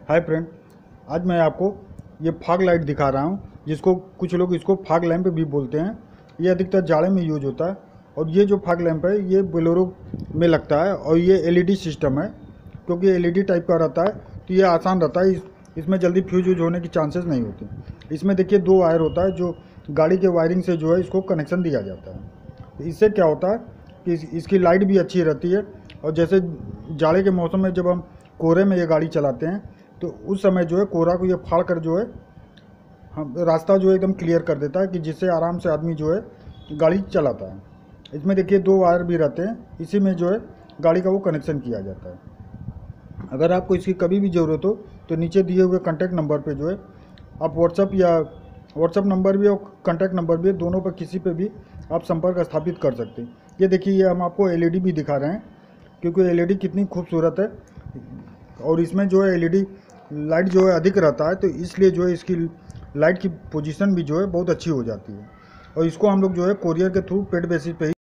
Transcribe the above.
Hi friend, आज मैं आपको ये फॉग लाइट दिखा रहा हूँ, जिसको कुछ लोग इसको फॉग लैंप भी बोलते हैं। ये अधिकतर जाड़े में यूज होता है और ये जो फॉग लैंप है ये बोलेरो में लगता है और ये एलईडी सिस्टम है। क्योंकि एलईडी टाइप का रहता है तो ये आसान रहता है, इसमें जल्दी फ्यूज यूज होने की चांसेस नहीं होती। इसमें देखिए 2 वायर होता है जो गाड़ी के वायरिंग से जो है इसको कनेक्शन दिया जाता है। तो इससे क्या होता है कि इसकी लाइट भी अच्छी रहती है। और जैसे जाड़े के मौसम में जब हम कोहरे में ये गाड़ी चलाते हैं तो उस समय जो है कोहरा को ये फाड़ कर जो है हम रास्ता जो है एकदम क्लियर कर देता है, कि जिससे आराम से आदमी जो है गाड़ी चलाता है। इसमें देखिए 2 वायर भी रहते हैं, इसी में जो है गाड़ी का वो कनेक्शन किया जाता है। अगर आपको इसकी कभी भी ज़रूरत हो तो नीचे दिए हुए कॉन्टैक्ट नंबर पे जो है आप व्हाट्सअप नंबर भी और कॉन्टैक्ट नंबर भी, दोनों पर किसी पे भी आप संपर्क स्थापित कर सकते हैं। ये देखिए, ये हम आपको एलईडी भी दिखा रहे हैं, क्योंकि एलईडी कितनी खूबसूरत है और इसमें जो है एलईडी लाइट जो है अधिक रहता है, तो इसलिए जो है इसकी लाइट की पोजीशन भी जो है बहुत अच्छी हो जाती है। और इसको हम लोग जो है कोरियर के थ्रू पेड बेसिस पे ही